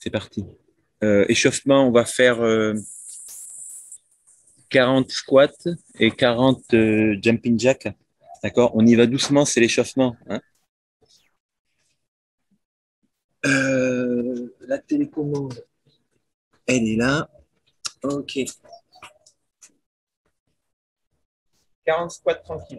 C'est parti. Échauffement, on va faire 40 squats et 40 jumping jack. D'accord? On y va doucement, c'est l'échauffement, hein. La télécommande, elle est là. OK. 40 squats tranquille.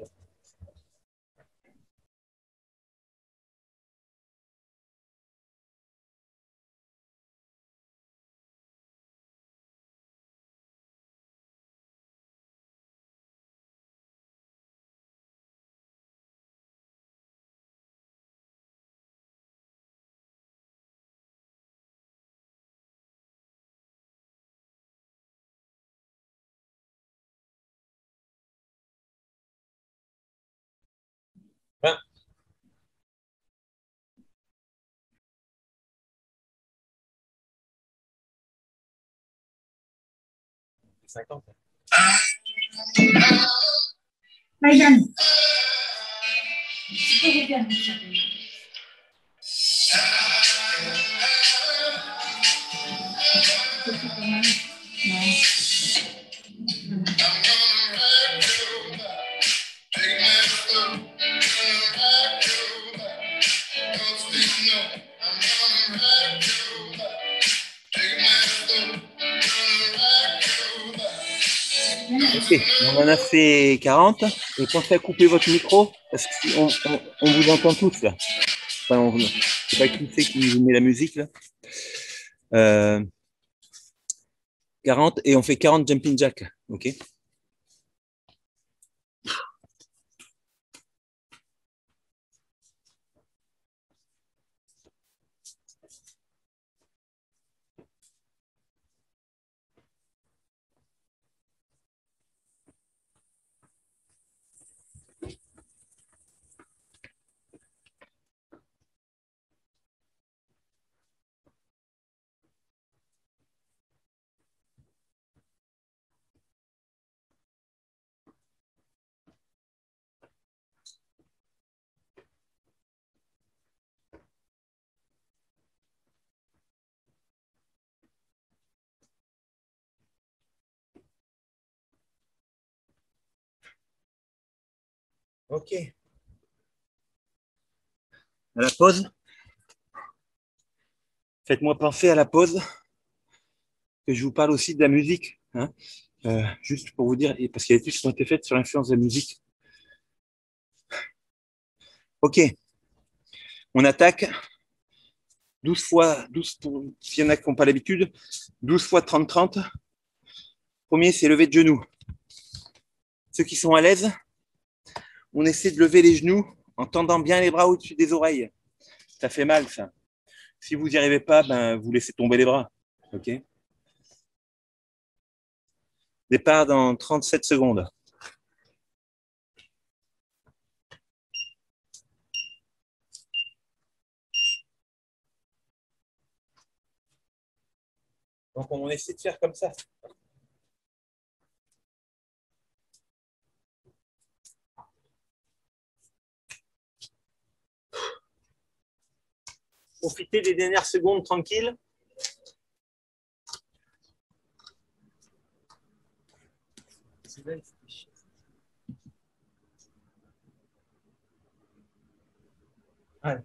Hein. 50. Maïdan, tu peux regarder ça. OK, on en a fait 40 et pensez à couper votre micro parce qu'on vous entend tous là. Enfin, je ne sais pas qui c'est qui vous met la musique là. Euh, 40 et on fait 40 jumping jack. OK? OK. À la pause. Faites-moi penser à la pause que je vous parle aussi de la musique, hein. Juste pour vous dire, parce qu'il y a des études qui ont été faites sur l'influence de la musique. OK, on attaque 12 fois, 12 pour, s'il y en a qui n'ont pas l'habitude, 12 fois 30-30. Premier, c'est lever de genoux. Ceux qui sont à l'aise, on essaie de lever les genoux en tendant bien les bras au-dessus des oreilles. Ça fait mal, ça. Si vous n'y arrivez pas, ben, vous laissez tomber les bras. OK? Départ dans 37 secondes. Donc, on essaie de faire comme ça. Profitez des dernières secondes tranquilles. Allez.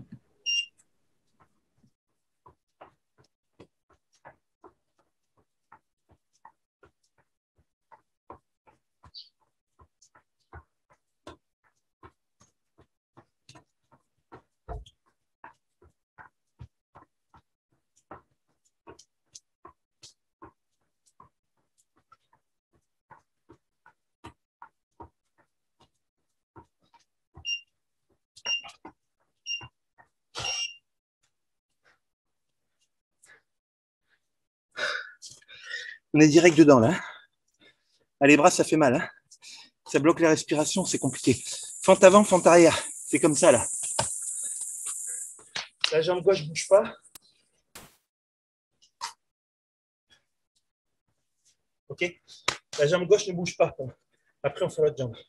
On est direct dedans, là. Ah, les bras, ça fait mal, hein. Ça bloque la respiration, c'est compliqué. Fente avant, fente arrière. C'est comme ça, là. La jambe gauche ne bouge pas. OK? La jambe gauche ne bouge pas. Après, on fait l'autre jambe.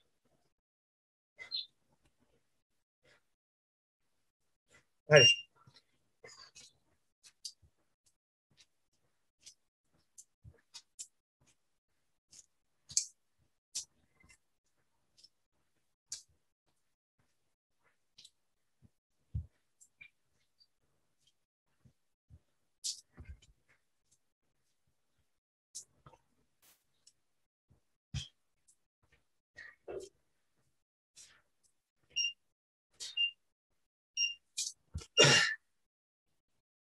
Allez.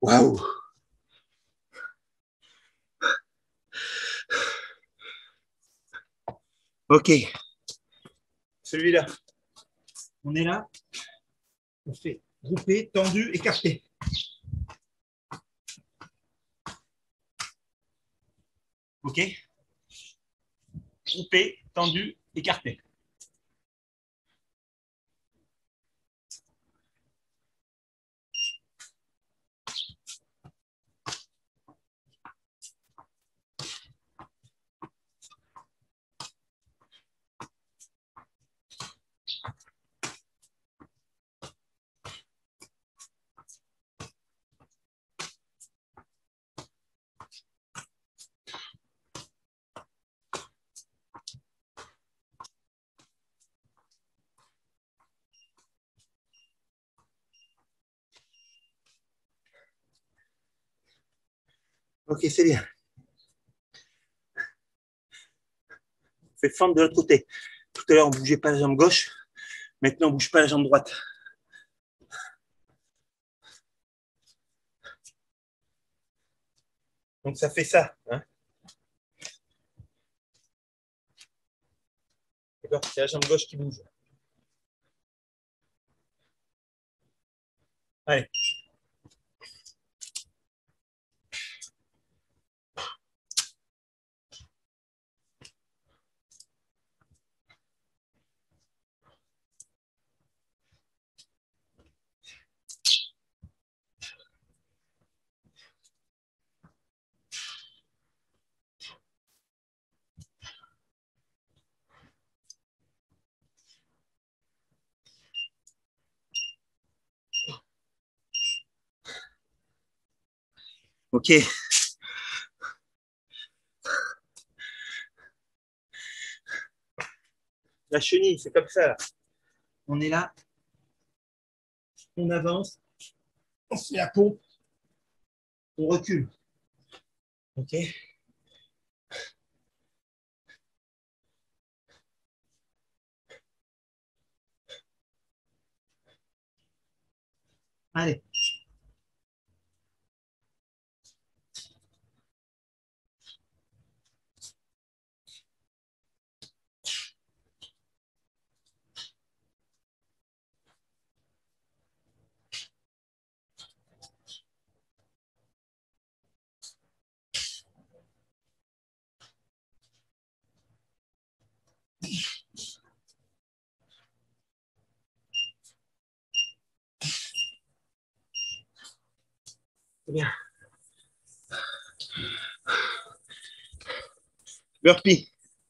Waouh. Ok. Celui-là. On est là. On fait groupé, tendu, écarté. Ok. Groupé, tendu, écarté. Ok, c'est bien. Fais fente de l'autre côté. Tout à l'heure, on ne bougeait pas la jambe gauche. Maintenant, on ne bouge pas la jambe droite. Donc, ça fait ça. Hein. D'accord. C'est la jambe gauche qui bouge. Allez. Ok. La chenille, c'est comme ça. Là. On est là. On avance. On fait la pompe. On recule. Ok. Allez. C'est bien. Burpee.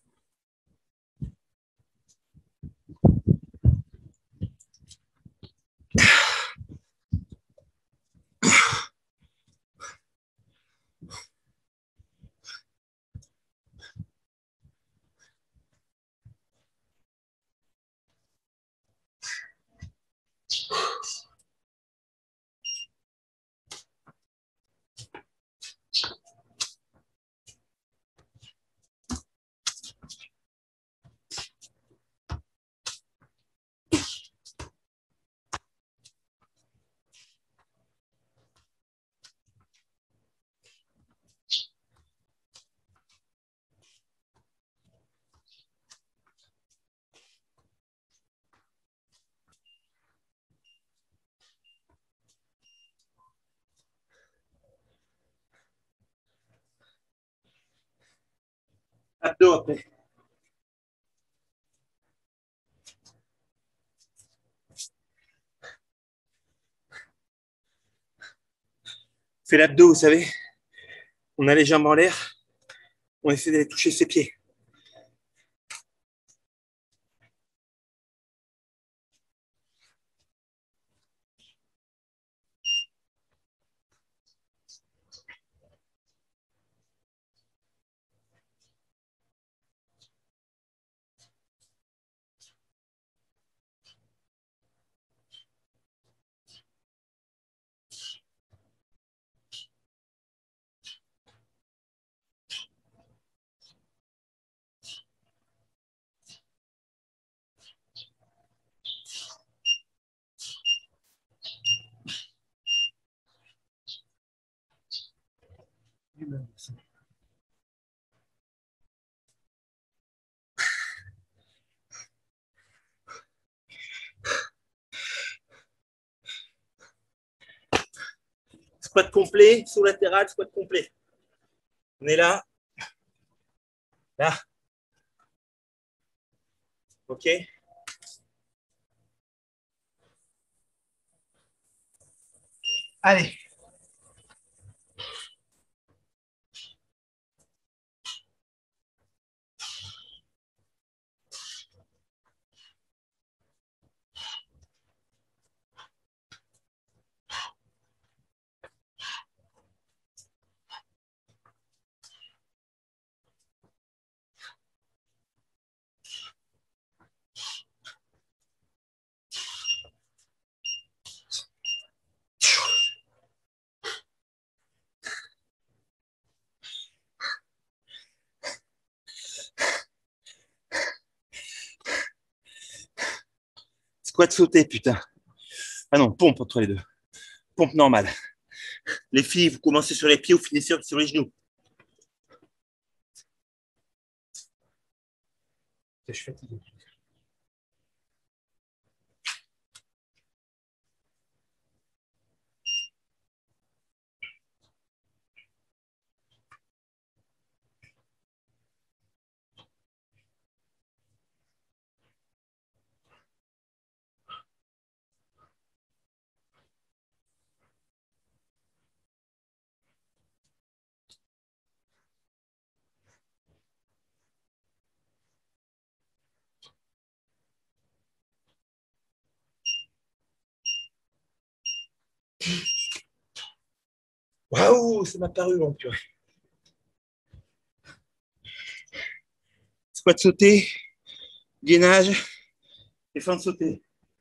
Abdos après. Fais l'abdos, vous savez. On a les jambes en l'air. On essaie d'aller toucher ses pieds. Squat complet, saut latéral, squat complet. On est là. Là. OK. Allez. Squat sauté, putain. Ah non, pompe entre les deux. Pompe normale. Les filles, vous commencez sur les pieds, vous finissez sur les genoux. Je suis fatigué. Waouh, ça m'a paru long, purée. Squat sauté, gainage et fente sautée.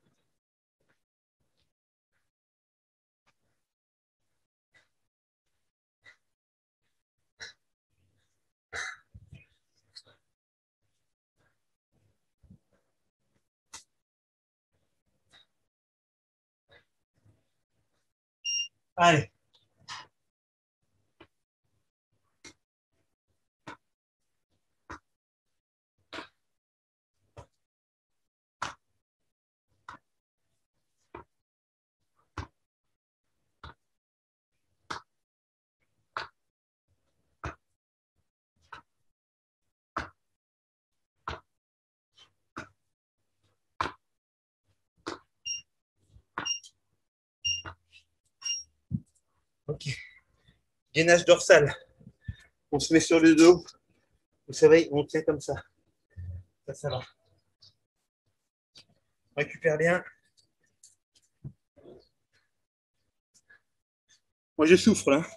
Allez. OK. Gainage dorsal. On se met sur le dos. Vous savez, on tient comme ça. Ça va. On récupère bien. Moi, je souffre là.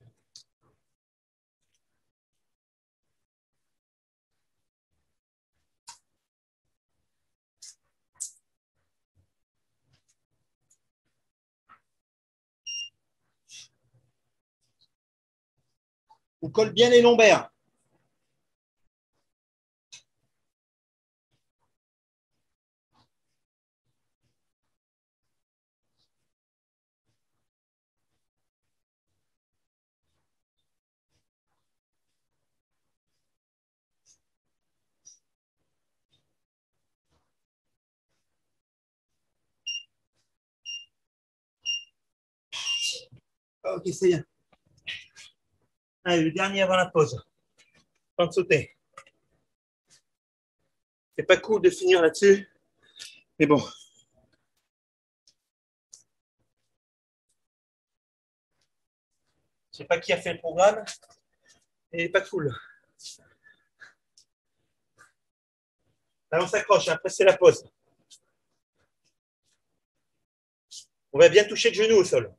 On colle bien les lombaires. OK, c'est bien. Allez, le dernier avant la pause. Fente sautée. C'est pas cool de finir là-dessus, mais bon. Je sais pas qui a fait le programme, mais il n'est pas cool. Là, on s'accroche, après c'est la pause. On va bien toucher le genou au sol.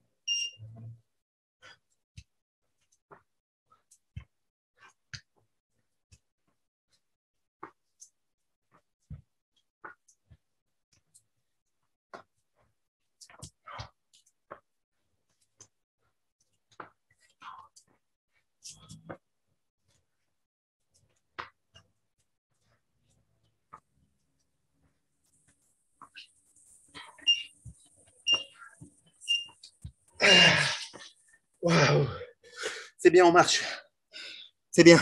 Waouh, c'est bien, on marche. C'est bien.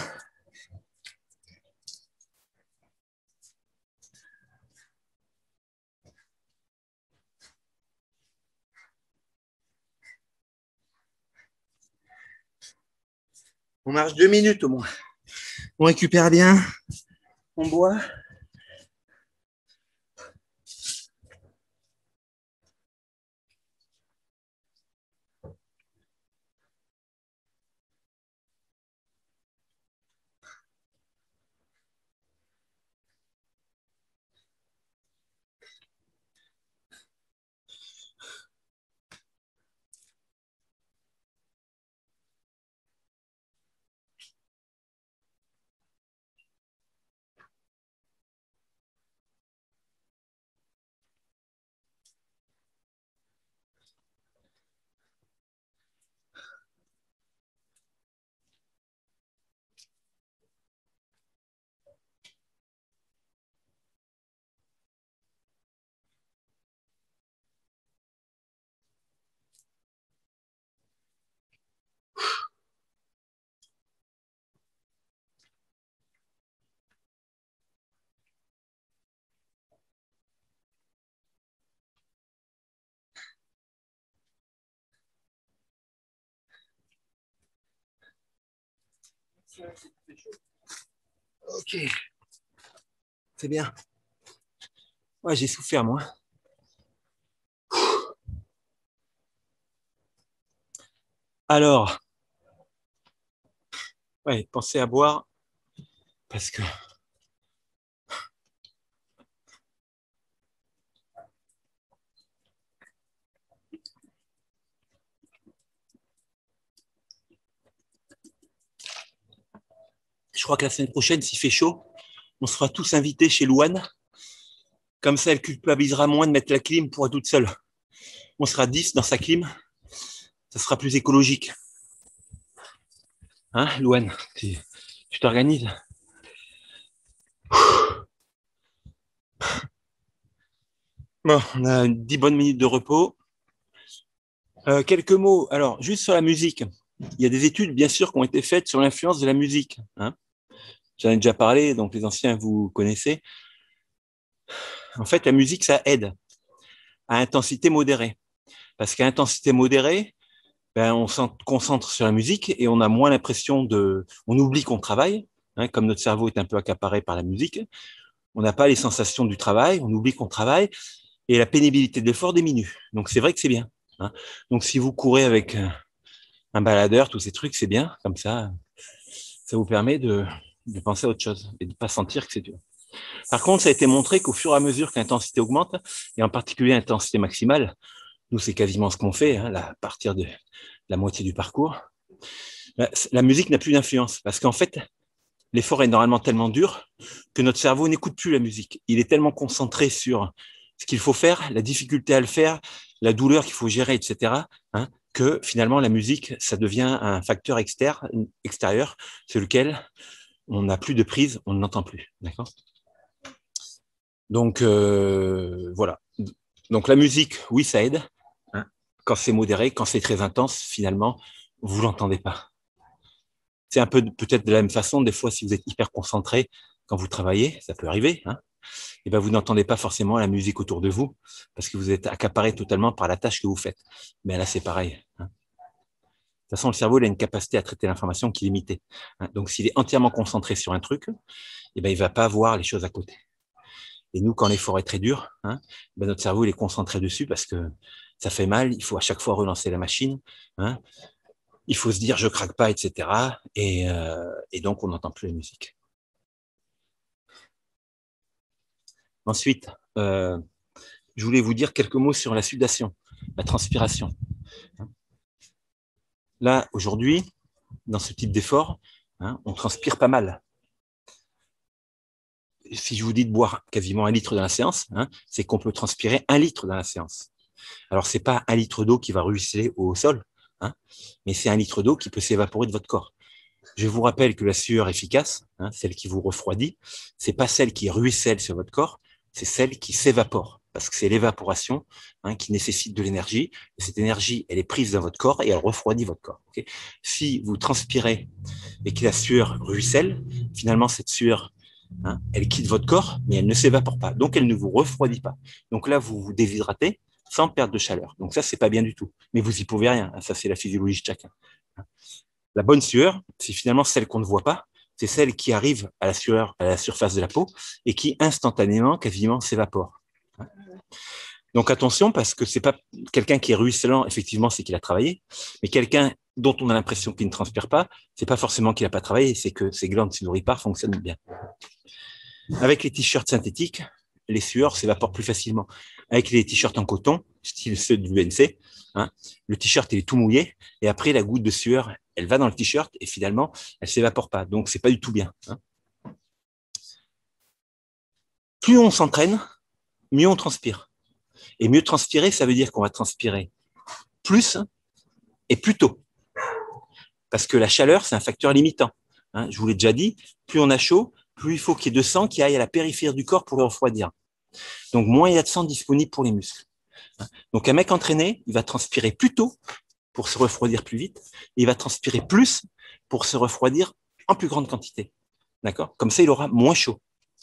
On marche 2 minutes au moins. On récupère bien. On boit. Ok. C'est bien. Ouais, j'ai souffert, moi. Alors, ouais, pensez à boire parce que je crois que la semaine prochaine, s'il fait chaud, on sera tous invités chez Louane. Comme ça, elle culpabilisera moins de mettre la clim pour être toute seule. On sera 10 dans sa clim. Ça sera plus écologique. Hein, Louane, tu t'organises. Bon, on a 10 bonnes minutes de repos. Quelques mots. Alors, juste sur la musique. Il y a des études, bien sûr, qui ont été faites sur l'influence de la musique. Hein. J'en ai déjà parlé, donc les anciens, vous connaissez. En fait, la musique, ça aide à intensité modérée. Parce qu'à intensité modérée, ben, on se concentre sur la musique et on a moins l'impression de... On oublie qu'on travaille, hein, comme notre cerveau est un peu accaparé par la musique. On n'a pas les sensations du travail, on oublie qu'on travaille et la pénibilité de l'effort diminue. Donc, c'est vrai que c'est bien. Hein. Donc, si vous courez avec un baladeur, tous ces trucs, c'est bien. Comme ça vous permet de penser à autre chose et de ne pas sentir que c'est dur. Par contre, ça a été montré qu'au fur et à mesure que l'intensité augmente, et en particulier l'intensité maximale, nous, c'est quasiment ce qu'on fait, hein, là, à partir de la moitié du parcours, la musique n'a plus d'influence. Parce qu'en fait, l'effort est normalement tellement dur que notre cerveau n'écoute plus la musique. Il est tellement concentré sur ce qu'il faut faire, la difficulté à le faire, la douleur qu'il faut gérer, etc., hein, que finalement, la musique, ça devient un facteur extérieur sur lequel on n'a plus de prise, on ne l'entend plus. D'accord ? Donc, voilà. Donc, la musique, oui, ça aide. Hein. Quand c'est modéré, quand c'est très intense, finalement, vous l'entendez pas. C'est un peu peut-être de la même façon, des fois, si vous êtes hyper concentré quand vous travaillez, ça peut arriver, hein, et ben vous n'entendez pas forcément la musique autour de vous parce que vous êtes accaparé totalement par la tâche que vous faites. Mais là, c'est pareil. Hein. De toute façon, le cerveau il a une capacité à traiter l'information qui est limitée. Hein. Donc, s'il est entièrement concentré sur un truc, et ben il va pas voir les choses à côté. Et nous, quand l'effort est très dur, hein, ben notre cerveau il est concentré dessus parce que ça fait mal. Il faut à chaque fois relancer la machine. Hein. Il faut se dire je craque pas, etc. Et donc on n'entend plus la musique. Ensuite, je voulais vous dire quelques mots sur la sudation, la transpiration. Là, aujourd'hui, dans ce type d'effort, hein, on transpire pas mal. Si je vous dis de boire quasiment 1 litre dans la séance, hein, c'est qu'on peut transpirer 1 litre dans la séance. Alors, c'est pas 1 litre d'eau qui va ruisseler au sol, hein, mais c'est 1 litre d'eau qui peut s'évaporer de votre corps. Je vous rappelle que la sueur efficace, hein, celle qui vous refroidit, c'est pas celle qui ruisselle sur votre corps, c'est celle qui s'évapore. Parce que c'est l'évaporation, hein, qui nécessite de l'énergie. Et cette énergie, elle est prise dans votre corps et elle refroidit votre corps. Okay. Si vous transpirez et que la sueur ruisselle, finalement, cette sueur, hein, elle quitte votre corps, mais elle ne s'évapore pas. Donc, elle ne vous refroidit pas. Donc là, vous vous déshydratez sans perdre de chaleur. Donc ça, c'est pas bien du tout. Mais vous y pouvez rien. Ça, c'est la physiologie de chacun. La bonne sueur, c'est finalement celle qu'on ne voit pas, c'est celle qui arrive à la sueur, à la surface de la peau et qui instantanément, quasiment, s'évapore. Donc attention, parce que c'est pas quelqu'un qui est ruisselant, effectivement, c'est qu'il a travaillé, mais quelqu'un dont on a l'impression qu'il ne transpire pas, c'est pas forcément qu'il n'a pas travaillé, c'est que ses glandes sudoripares fonctionnent bien. Avec les t-shirts synthétiques, les sueurs s'évaporent plus facilement. Avec les t-shirts en coton, style ceux du UNC, le t-shirt il est tout mouillé, et après la goutte de sueur, elle va dans le t-shirt, et finalement, elle s'évapore pas. Donc c'est pas du tout bien. Plus on s'entraîne, mieux on transpire. Et mieux transpirer, ça veut dire qu'on va transpirer plus et plus tôt. Parce que la chaleur, c'est un facteur limitant. Je vous l'ai déjà dit, plus on a chaud, plus il faut qu'il y ait de sang qui aille à la périphérie du corps pour le refroidir. Donc, moins il y a de sang disponible pour les muscles. Donc, un mec entraîné, il va transpirer plus tôt pour se refroidir plus vite, et il va transpirer plus pour se refroidir en plus grande quantité. D'accord ? Comme ça, il aura moins chaud.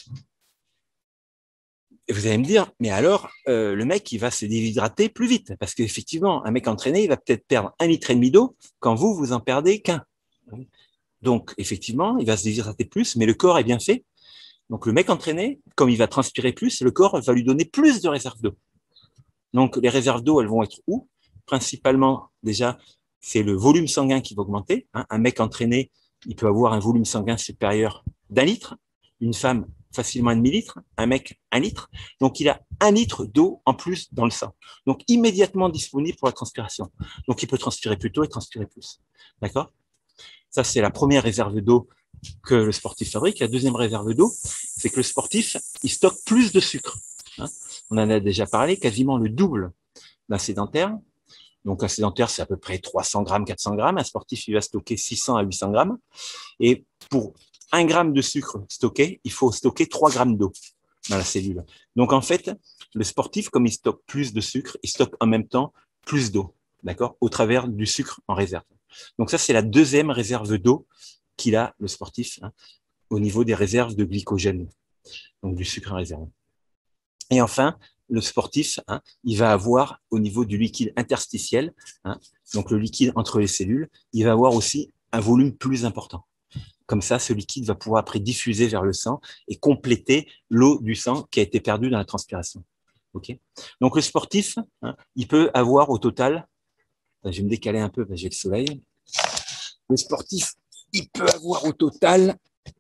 Et vous allez me dire, mais alors, le mec, il va se déshydrater plus vite. Parce qu'effectivement, un mec entraîné, il va peut-être perdre 1,5 litre d'eau quand vous en perdez qu'1. Donc, effectivement, il va se déshydrater plus, mais le corps est bien fait. Donc, le mec entraîné, comme il va transpirer plus, le corps va lui donner plus de réserves d'eau. Donc, les réserves d'eau, elles vont être où? Principalement, déjà, c'est le volume sanguin qui va augmenter. Un mec entraîné, il peut avoir un volume sanguin supérieur d'1 litre. Une femme, facilement 1,5 litre. Un mec, 1 litre. Donc, il a 1 litre d'eau en plus dans le sang. Donc, immédiatement disponible pour la transpiration. Donc, il peut transpirer plus tôt et transpirer plus. D'accord? Ça, c'est la première réserve d'eau que le sportif fabrique. La deuxième réserve d'eau, c'est que le sportif, il stocke plus de sucre. On en a déjà parlé, quasiment le double d'un sédentaire. Donc, un sédentaire, c'est à peu près 300 grammes, 400 grammes. Un sportif, il va stocker 600 à 800 grammes. Et pour 1 gramme de sucre stocké, il faut stocker 3 grammes d'eau dans la cellule. Donc, en fait, le sportif, comme il stocke plus de sucre, il stocke en même temps plus d'eau, d'accord, au travers du sucre en réserve. Donc, ça, c'est la deuxième réserve d'eau qu'il a, le sportif, au niveau des réserves de glycogène, donc du sucre en réserve. Et enfin, le sportif, il va avoir au niveau du liquide interstitiel, donc le liquide entre les cellules, il va avoir aussi un volume plus important. Comme ça, ce liquide va pouvoir après diffuser vers le sang et compléter l'eau du sang qui a été perdue dans la transpiration. Okay. Donc le sportif, il peut avoir au total, je vais me décaler un peu parce que j'ai le soleil, le sportif, il peut avoir au total,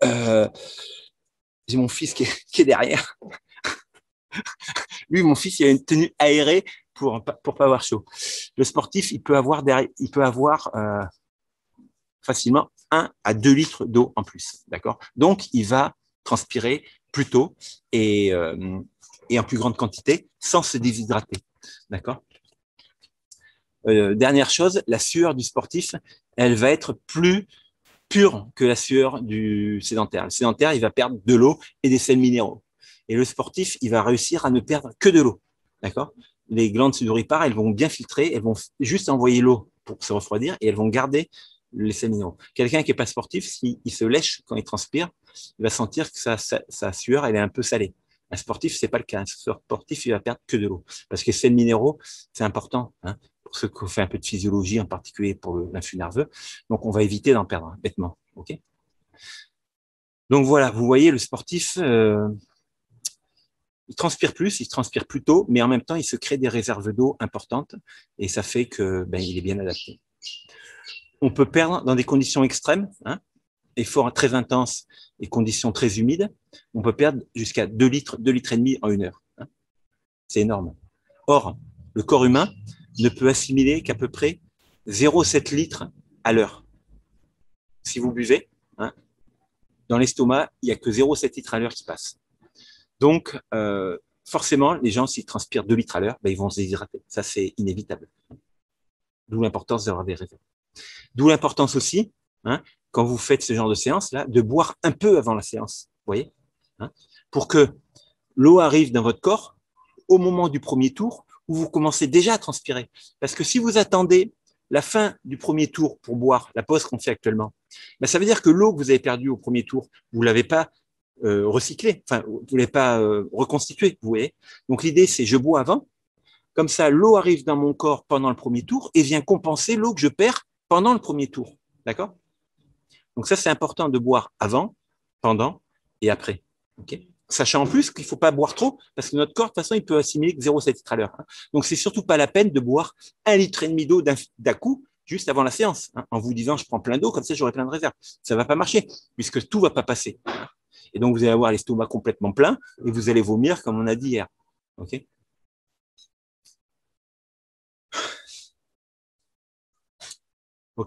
j'ai mon fils qui est derrière. Lui, mon fils, il a une tenue aérée pour pas avoir chaud. Le sportif, il peut avoir facilement 1 à 2 litres d'eau en plus, d'accord. Donc, il va transpirer plus tôt et en plus grande quantité sans se déshydrater, d'accord. Dernière chose, la sueur du sportif, elle va être plus pure que la sueur du sédentaire. Le sédentaire, il va perdre de l'eau et des sels minéraux. Et le sportif, il va réussir à ne perdre que de l'eau. D'accord? Les glandes sudoripares, elles vont bien filtrer, elles vont juste envoyer l'eau pour se refroidir et elles vont garder les sels minéraux. Quelqu'un qui n'est pas sportif, s'il se lèche quand il transpire, il va sentir que sa sueur, elle est un peu salée. Un sportif, c'est pas le cas. Un sportif, il va perdre que de l'eau. Parce que les sels minéraux, c'est important, pour ceux qui ont fait un peu de physiologie, en particulier pour l'influx nerveux. Donc, on va éviter d'en perdre, bêtement. Okay. Donc, voilà, vous voyez, le sportif, il transpire plus, il transpire plus tôt, mais en même temps, il se crée des réserves d'eau importantes et ça fait que il est bien adapté. On peut perdre dans des conditions extrêmes, efforts très intenses et conditions très humides, on peut perdre jusqu'à 2 litres, 2 litres et demi en 1 heure. C'est énorme. Or, le corps humain ne peut assimiler qu'à peu près 0,7 litres à l'heure. Si vous buvez, dans l'estomac, il n'y a que 0,7 litres à l'heure qui passe. Donc, forcément, les gens, s'ils transpirent 2 litres à l'heure, ils vont se déshydrater. Ça, c'est inévitable. D'où l'importance d'avoir des réserves. D'où l'importance aussi, quand vous faites ce genre de séance-là, de boire un peu avant la séance, vous voyez, pour que l'eau arrive dans votre corps au moment du premier tour où vous commencez déjà à transpirer. Parce que si vous attendez la fin du premier tour pour boire, la pause qu'on fait actuellement, ça veut dire que l'eau que vous avez perdue au premier tour, vous ne l'avez pas recyclée, enfin, vous ne l'avez pas reconstituée, vous voyez. Donc l'idée, c'est je bois avant, comme ça, l'eau arrive dans mon corps pendant le premier tour et vient compenser l'eau que je perds pendant le premier tour. D'accord ? Donc ça, c'est important de boire avant, pendant et après. Okay, sachant en plus qu'il ne faut pas boire trop, parce que notre corps, de toute façon, il peut assimiler que 0,7 litres à l'heure. Hein. Donc, c'est surtout pas la peine de boire 1,5 litre d'eau d'un coup, juste avant la séance, hein, en vous disant, je prends plein d'eau, comme ça, j'aurai plein de réserves. Ça ne va pas marcher, puisque tout ne va pas passer. Hein. Et donc, vous allez avoir l'estomac complètement plein, et vous allez vomir, comme on a dit hier. OK ? OK ?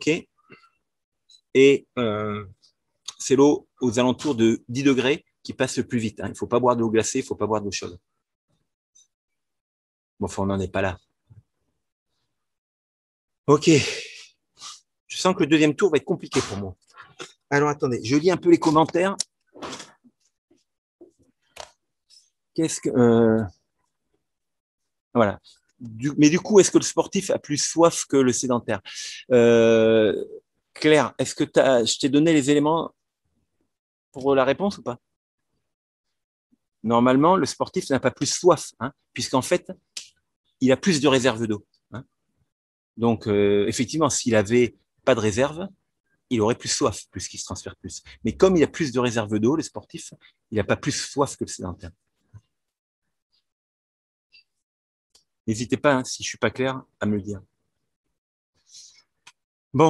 Et c'est l'eau aux alentours de 10 degrés qui passe le plus vite. Hein. Il ne faut pas boire de l'eau glacée, il ne faut pas boire d'eau chaude. Bon, enfin, on n'en est pas là. OK. Je sens que le deuxième tour va être compliqué pour moi. Alors, attendez, je lis un peu les commentaires. Qu'est-ce que... voilà. Mais du coup, est-ce que le sportif a plus soif que le sédentaire? Claire, est-ce que je t'ai donné les éléments pour la réponse ou pas? Normalement, le sportif n'a pas plus soif, hein, puisqu'en fait, il a plus de réserve d'eau. Hein. Donc, effectivement, s'il avait pas de réserve, il aurait plus soif, puisqu'il se transfère plus. Mais comme il a plus de réserve d'eau, le sportif, il n'a pas plus soif que le sédentaire. N'hésitez pas, hein, si je ne suis pas clair, à me le dire. Bon.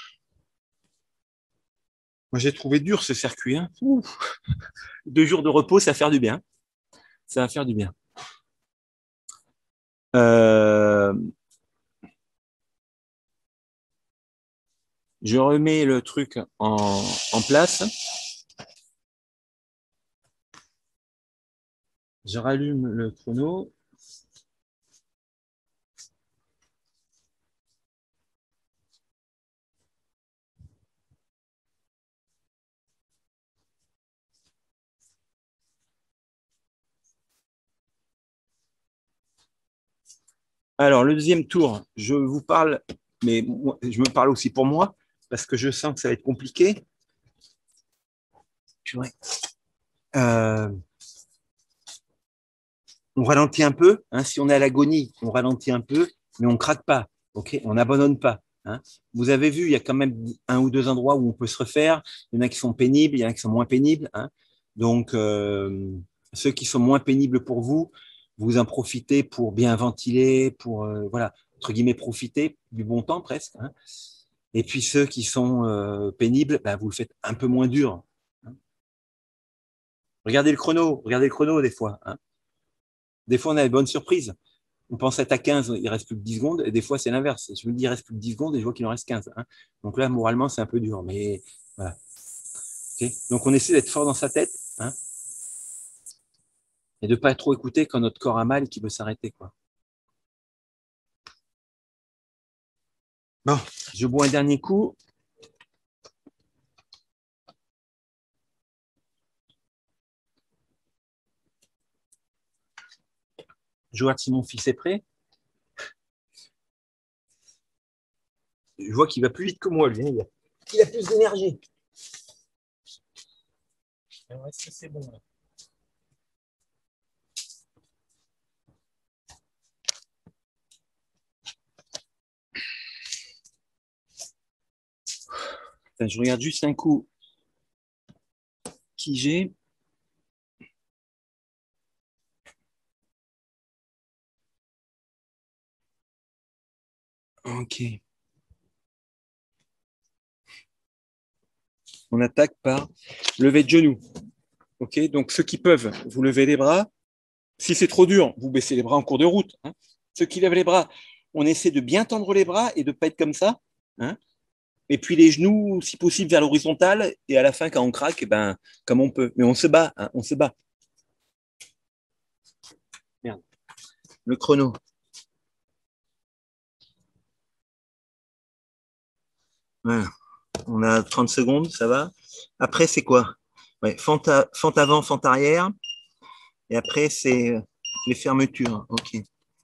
Moi, j'ai trouvé dur ce circuit. Hein. 2 jours de repos, ça va faire du bien. Ça va faire du bien. Je remets le truc en place. Je rallume le chrono. Alors, le deuxième tour, je vous parle, mais je me parle aussi pour moi, parce que je sens que ça va être compliqué. Euh, on ralentit un peu. Hein, si on est à l'agonie, on ralentit un peu, mais on ne craque pas. Okay, on n'abandonne pas. Hein. Vous avez vu, il y a quand même 1 ou 2 endroits où on peut se refaire. Il y en a qui sont pénibles, il y en a qui sont moins pénibles. Hein. Donc, ceux qui sont moins pénibles pour vous, vous en profitez pour bien ventiler, pour, voilà, entre guillemets, profiter du bon temps presque. Hein. Et puis ceux qui sont pénibles, ben, vous le faites un peu moins dur. Hein. Regardez le chrono des fois. Hein. Des fois, on a des bonnes surprises. On pense être à 15, il reste plus que 10 secondes, et des fois, c'est l'inverse. Je me dis, il reste plus que 10 secondes, et je vois qu'il en reste 15. Hein. Donc là, moralement, c'est un peu dur, mais voilà. Okay, donc, on essaie d'être fort dans sa tête, hein, et de ne pas trop écouter quand notre corps a mal et qu'il veut s'arrêter, quoi. Bon, je bois un dernier coup. Je vois si mon fils est prêt. Je vois qu'il va plus vite que moi, lui. Il a plus d'énergie. Alors, est-ce que c'est bon, là? Enfin, je regarde juste un coup qui j'ai. Ok. On attaque par lever de genoux. Ok. Donc, ceux qui peuvent, vous levez les bras. Si c'est trop dur, vous baissez les bras en cours de route. Hein. Ceux qui lèvent les bras, on essaie de bien tendre les bras et de ne pas être comme ça. Hein. Et puis les genoux, si possible, vers l'horizontale. Et à la fin, quand on craque, eh ben, comme on peut. Mais on se bat. Hein, on se bat. Merde. Le chrono. Voilà. On a 30 secondes, ça va. Après, c'est quoi? Ouais, fente avant, fente arrière. Et après, c'est les fermetures. OK.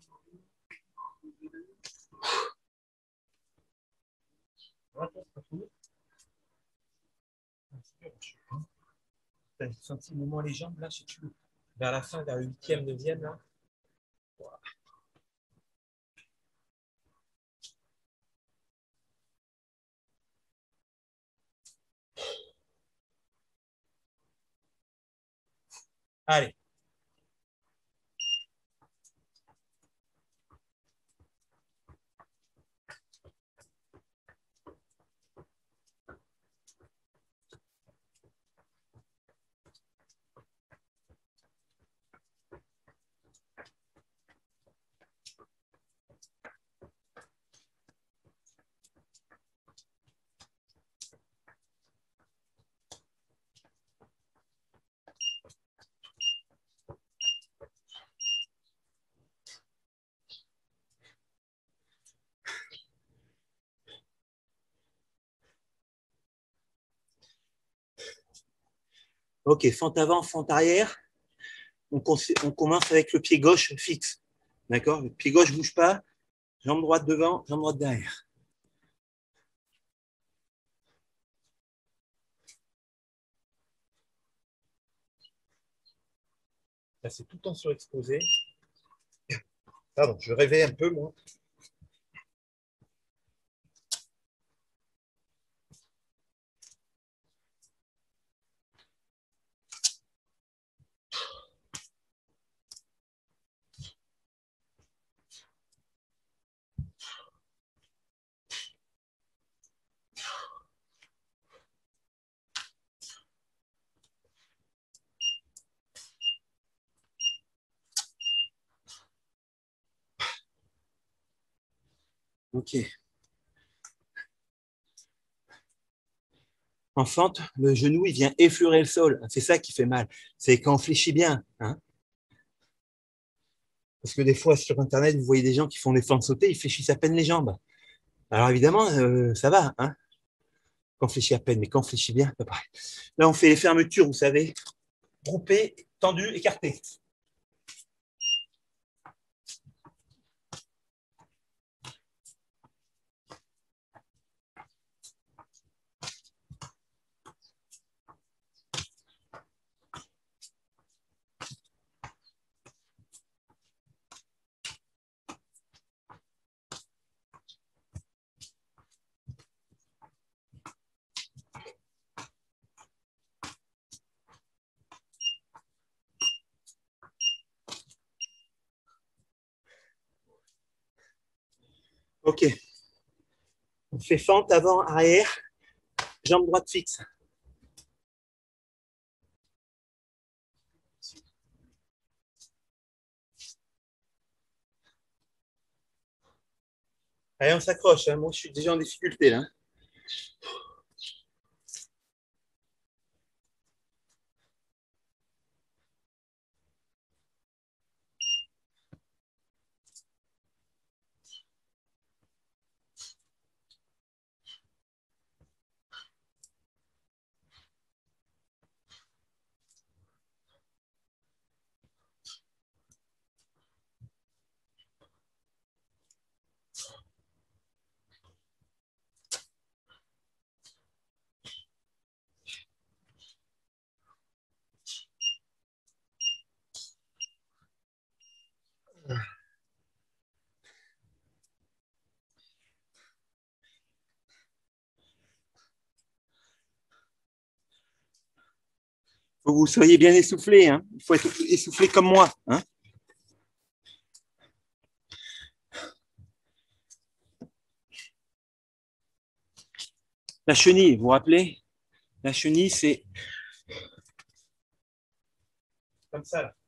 T'as senti le moment les jambes là, si tu veux, vers la fin, vers le 8e, 9e là. Allez. Ok, fente avant, fente arrière. On commence avec le pied gauche fixe. D'accord? Le pied gauche ne bouge pas. Jambe droite devant, jambe droite derrière. Là, c'est tout en surexposé. Pardon, je rêvais un peu, moi. Ok. En fente, le genou, il vient effleurer le sol. C'est ça qui fait mal. C'est quand on fléchit bien. Hein. Parce que des fois, sur Internet, vous voyez des gens qui font des fentes sautées, ils fléchissent à peine les jambes. Alors évidemment, ça va, hein, quand on fléchit à peine, mais quand on fléchit bien, c'est pas pareil. Là, on fait les fermetures, vous savez, groupées, tendues, écartées. Ok. On fait fente avant, arrière, jambe droite fixe. Allez, on s'accroche. Hein. Moi, je suis déjà en difficulté là. Faut que vous soyez bien essoufflé. Hein. Il faut être essoufflé comme moi. Hein. La chenille, vous vous rappelez? La chenille, c'est comme ça. Là.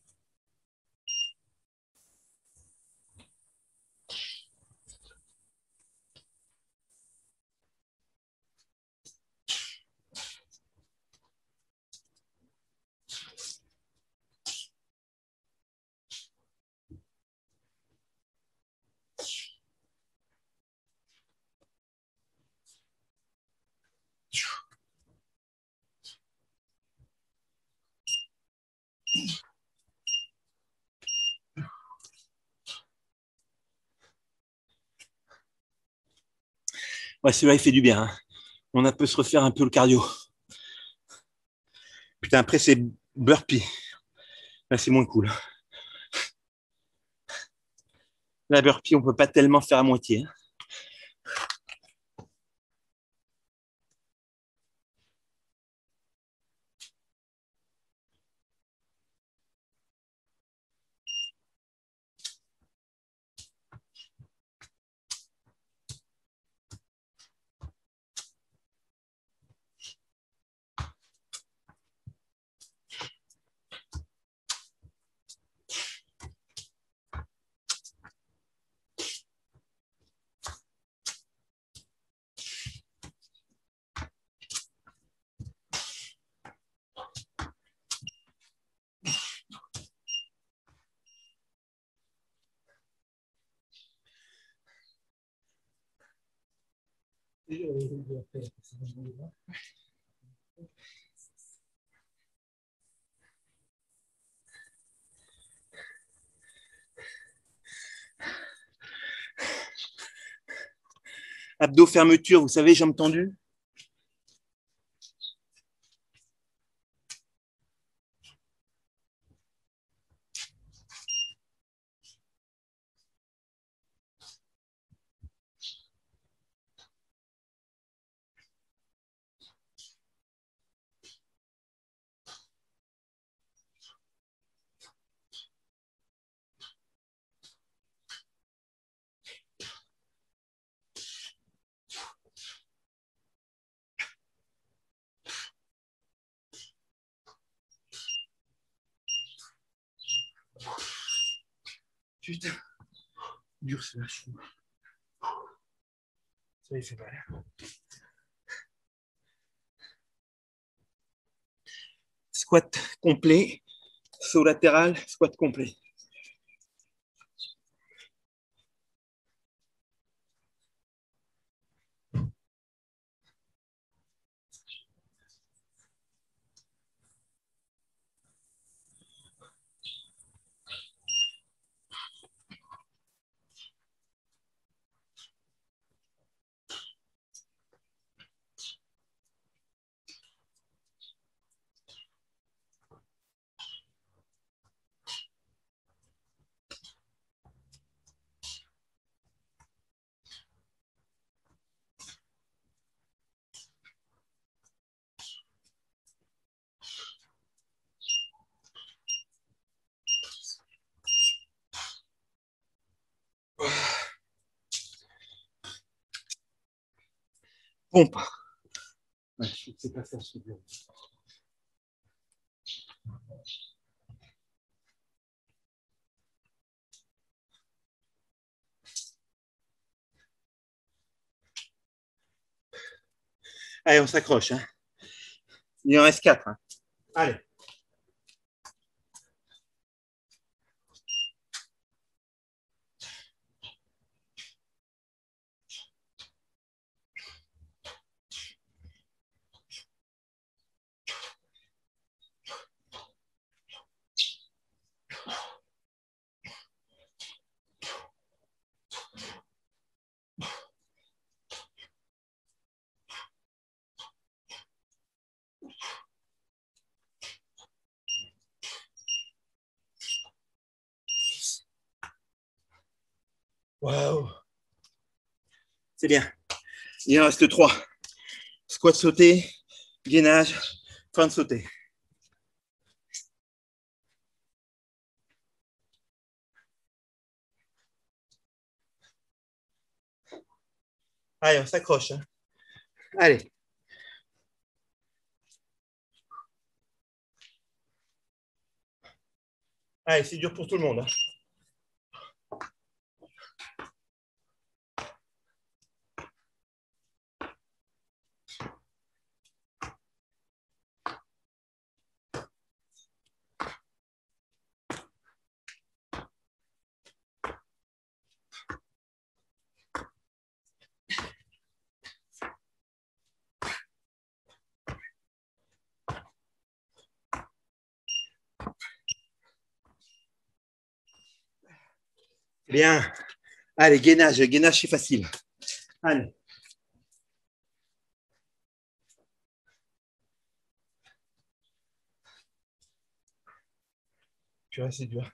Ouais, celui-là, il fait du bien. Hein. On peut se refaire un peu le cardio. Putain, après, c'est burpee. Là, c'est moins cool. La burpee, on peut pas tellement faire à moitié. Hein. Abdos fermeture, vous savez, jambes tendues. Putain, dur ce lâche. Ça y fait mal. Squat complet, saut latéral, squat complet. Pompe. Ouais, c'est pas ça, c'est bien. Allez, on s'accroche. Hein. Il en reste 4. Hein. Allez. Waouh. C'est bien. Il en reste 3. Squat sauté, gainage, fin de sauter. Allez, on s'accroche. Hein. Allez. Allez, c'est dur pour tout le monde. Hein. Bien. Allez, gainage. Gainage, c'est facile. Allez. Tu vois, c'est dur.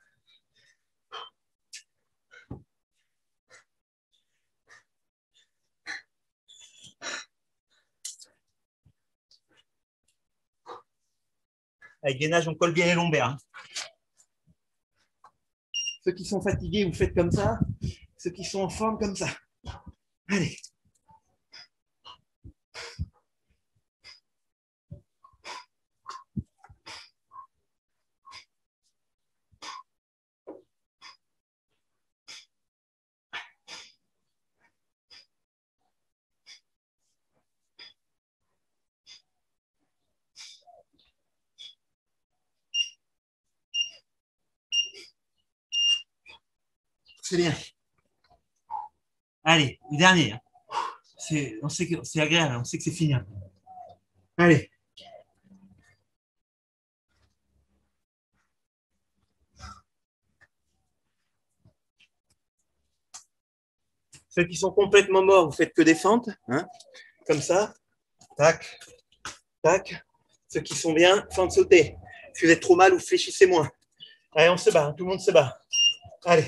Avec gainage, on colle bien les lombaires. Hein. Ceux qui sont fatigués, vous faites comme ça. Ceux qui sont en forme, comme ça. Allez. C'est bien. Allez, le dernier. on sait que c'est agréable, on sait que c'est fini. Allez. Ceux qui sont complètement morts, vous faites que des fentes, hein, comme ça. Tac, tac. Ceux qui sont bien, fente sautée. Si vous êtes trop mal, vous fléchissez moins. Allez, on se bat, hein, tout le monde se bat. Allez.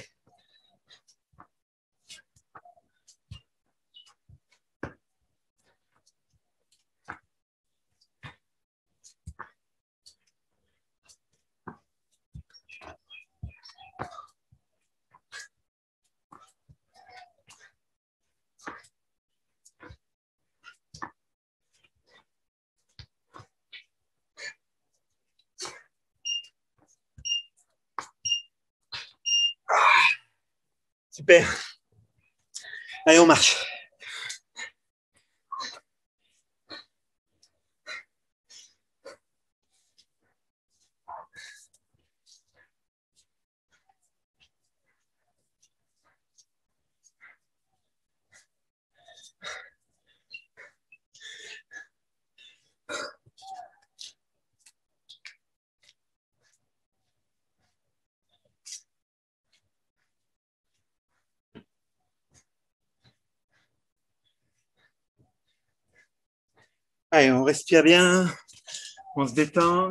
Super. Allez, on marche. Allez, on respire bien, on se détend.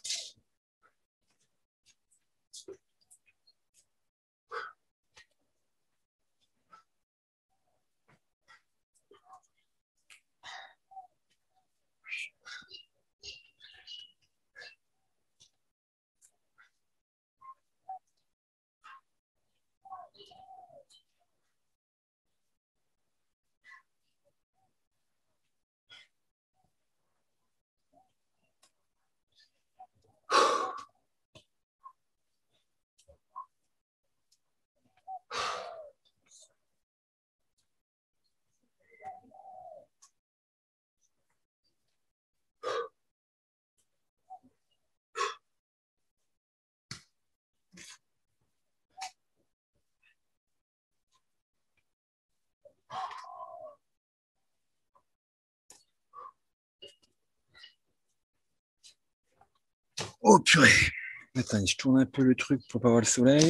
Oh purée. Attendez, je tourne un peu le truc pour pas voir le soleil.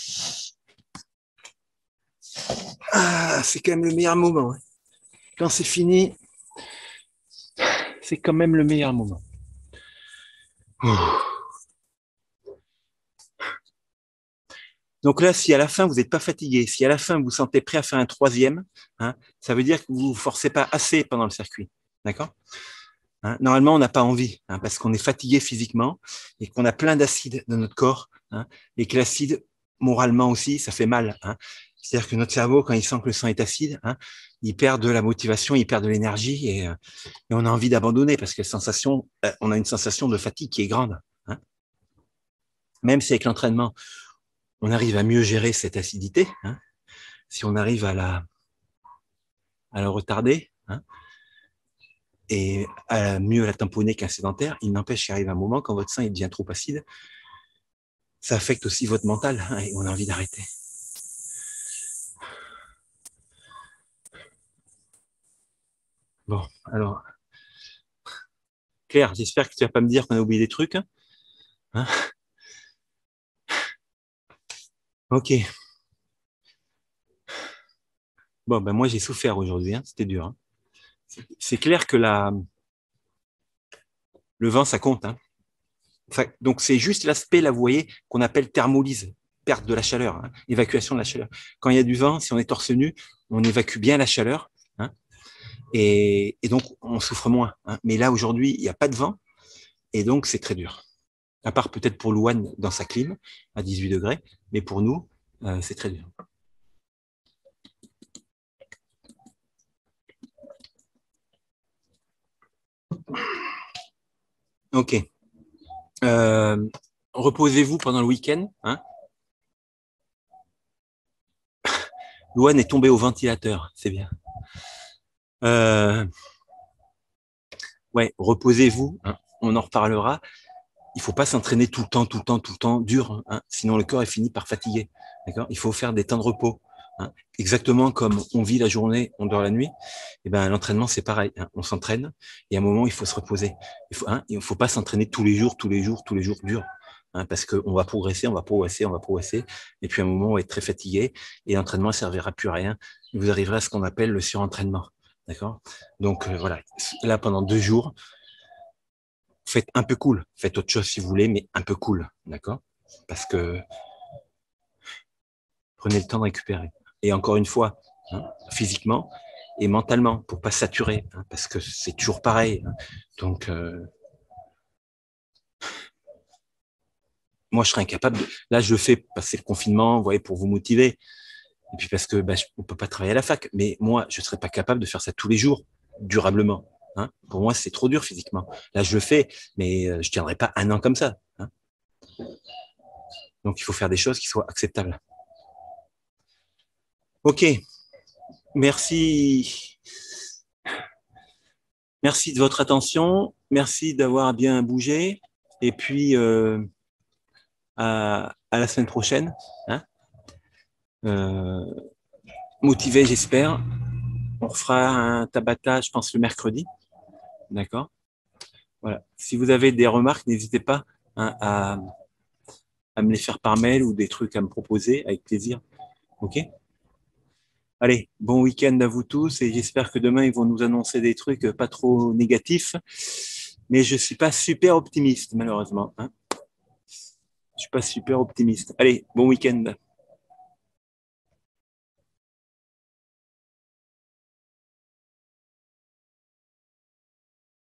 Ah, c'est quand même le meilleur moment. Quand c'est fini, c'est quand même le meilleur moment. Donc là, si à la fin, vous n'êtes pas fatigué, si à la fin, vous vous sentez prêt à faire un troisième, hein, ça veut dire que vous ne vous forcez pas assez pendant le circuit. D'accord? Hein, normalement, on n'a pas envie, hein, parce qu'on est fatigué physiquement et qu'on a plein d'acide dans notre corps, hein, et que l'acide, moralement aussi, ça fait mal. Hein. C'est-à-dire que notre cerveau, quand il sent que le sang est acide, hein, il perd de la motivation, il perd de l'énergie et on a envie d'abandonner parce que on a une sensation de fatigue qui est grande. Hein. Même si avec l'entraînement, on arrive à mieux gérer cette acidité, hein, si on arrive à la retarder, hein, et à mieux la tamponner qu'un sédentaire, il n'empêche qu'il arrive un moment quand votre sang il devient trop acide, ça affecte aussi votre mental, hein, et on a envie d'arrêter. Bon, alors, Claire, j'espère que tu vas pas me dire qu'on a oublié des trucs. Hein, ok. Bon, ben moi j'ai souffert aujourd'hui, hein, c'était dur. Hein. C'est clair que le vent, ça compte. Hein. Donc c'est juste l'aspect, là, vous voyez, qu'on appelle thermolyse, perte de la chaleur, hein, évacuation de la chaleur. Quand il y a du vent, si on est torse nu, on évacue bien la chaleur, hein, et donc on souffre moins. Hein. Mais là, aujourd'hui, il n'y a pas de vent, et donc c'est très dur. À part peut-être pour Louane dans sa clim, à 18 degrés, mais pour nous, c'est très dur. Ok. Reposez-vous pendant le week-end. Hein. Louane est tombée au ventilateur, c'est bien. Ouais, reposez-vous. Hein. On en reparlera. Il faut pas s'entraîner tout le temps dur, hein, sinon le corps est fini par fatiguer. D'accord. Il faut faire des temps de repos. hein. Exactement comme on vit la journée, on dort la nuit, et ben l'entraînement c'est pareil, hein. On s'entraîne et à un moment il faut se reposer. Il faut pas s'entraîner tous les jours, tous les jours, tous les jours dur, hein, parce qu'on va progresser, on va progresser, on va progresser, et puis à un moment on va être très fatigué et l'entraînement ne servira plus à rien. Vous arriverez à ce qu'on appelle le surentraînement, d'accord? Donc voilà, là pendant 2 jours, faites un peu cool, faites autre chose si vous voulez, mais un peu cool, d'accord? Parce que prenez le temps de récupérer. Et encore une fois, hein, physiquement et mentalement, pour pas saturer, hein, parce que c'est toujours pareil, hein. Donc, moi, je serais incapable. Là, je le fais passer le confinement, vous voyez, pour vous motiver. Et puis parce que on peut pas travailler à la fac. Mais moi, je serais pas capable de faire ça tous les jours, durablement. Hein. Pour moi, c'est trop dur physiquement. Là, je le fais, mais je tiendrai pas un an comme ça. Hein. Donc, il faut faire des choses qui soient acceptables. Ok, merci. Merci de votre attention. Merci d'avoir bien bougé. Et puis, à la semaine prochaine. Hein. Euh, Motivé, j'espère. On refera un Tabata, je pense, le mercredi. D'accord. Voilà. Si vous avez des remarques, n'hésitez pas, hein, à me les faire par mail ou des trucs à me proposer avec plaisir. OK? Allez, bon week-end à vous tous et j'espère que demain, ils vont nous annoncer des trucs pas trop négatifs. Mais je suis pas super optimiste, malheureusement. Hein. Je suis pas super optimiste. Allez, bon week-end.